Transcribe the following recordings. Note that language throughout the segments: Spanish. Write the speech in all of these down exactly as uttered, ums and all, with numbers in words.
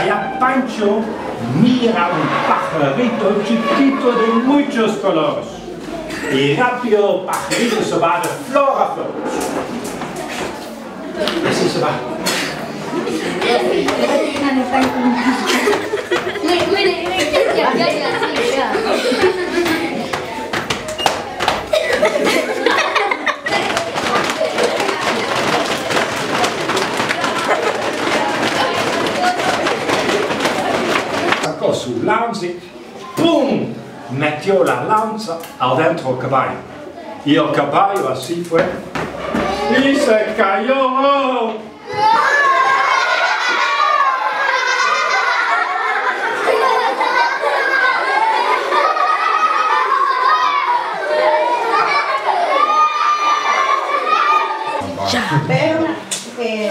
allá Pancho mira un pajarito chiquito de muchos colores. Y rápido el pajarito se va de flor a flor. Así se va. Sacó su lanza y ¡pum! Metió la lanza adentro del caballo. Y el caballo así fue. Y se cayó. Pero, eh,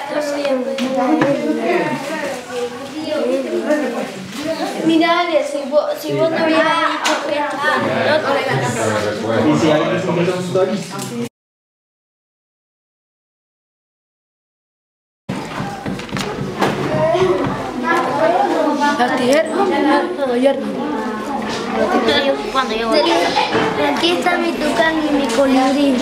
mira, Ale, si vos, si vos no hubieras dicho esto, no te regalas. y si alguien se mete un stories. Las tijeras, no, yo cuando yo aquí está mi tucán y mi colibrí.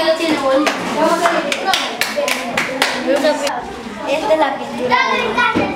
Esta es la pintura.